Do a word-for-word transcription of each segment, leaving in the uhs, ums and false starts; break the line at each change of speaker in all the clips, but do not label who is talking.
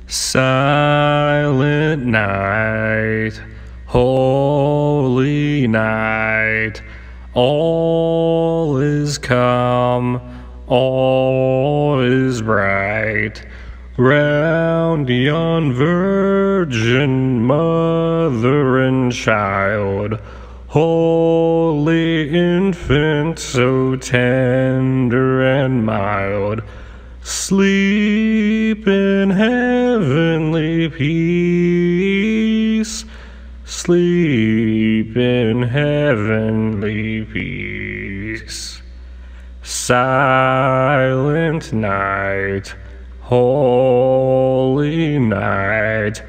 Silent night, holy night, all is calm, all is bright, round yon virgin mother and child, holy infant so tender and mild, sleep in heavenly peace, sleep in heavenly peace. Silent night, holy night,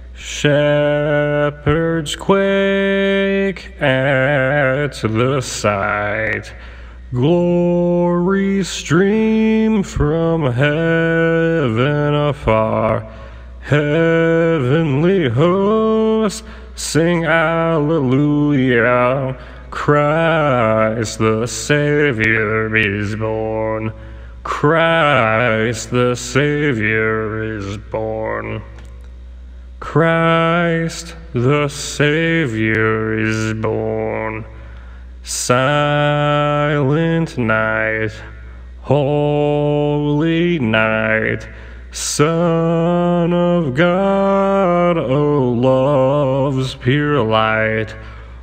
shepherds quake at the sight, glory stream from heaven afar, heavenly hosts sing Alleluia, Christ the Savior is born, Christ the Savior is born, Christ the Savior is born. Silent night, holy night, Son of God, O love's pure light,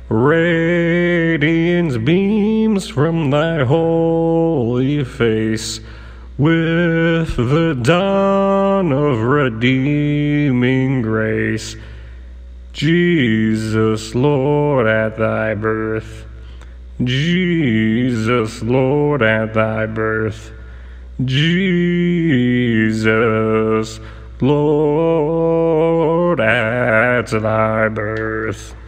radiance beams from thy holy face, with the dawn of redeeming grace. Jesus, Lord, at thy birth, Jesus, Lord, at thy birth, Jesus, Lord, at thy birth.